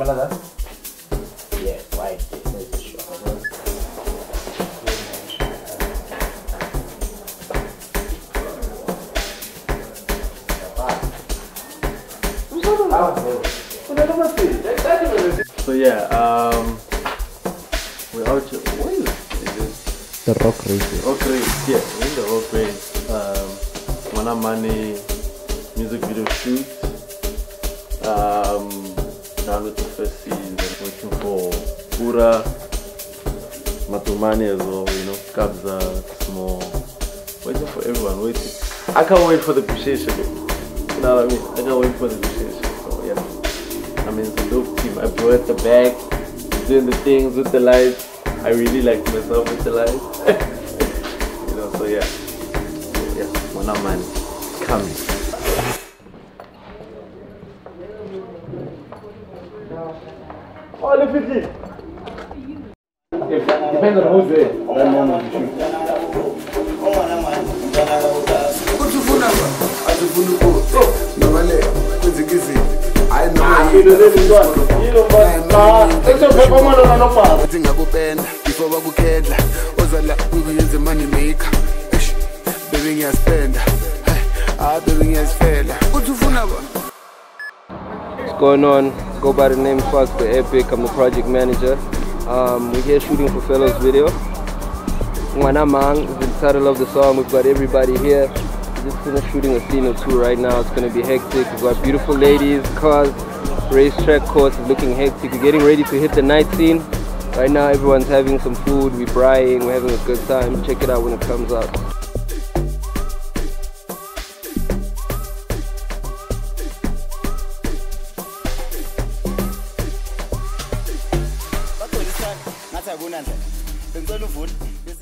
Remember that? Yeah, white. So yeah, we're out here. What is this? The rock race. Rock race, yeah, we're in the rock race. Mana Money music video shoot. Down with the first season, waiting for Pura, Matumani as well, you know, Kabza, Small. Waiting for everyone, waiting. I can't wait for the appreciation. You know what I mean? I can't wait for the appreciation. So yeah, I mean, it's a dope team. I brought the bag, doing the things with the lights. I really like myself with the lights. You know, so yeah. So yeah, Mana Money coming. Oh, look at it. Depends on who's there. That moment you shoot. What's going on? Go by the name Fox the Epic. I'm the project manager. We're here shooting for Fellows Video. Wanamang is the title of the song. We've got everybody here. We're just finished shooting a scene or two right now. It's going to be hectic. We've got beautiful ladies, cars, racetrack course is looking hectic. We're getting ready to hit the night scene. Right now everyone's having some food, we're braaiing, we're having a good time. Check it out when it comes out. Ngicela uvule bese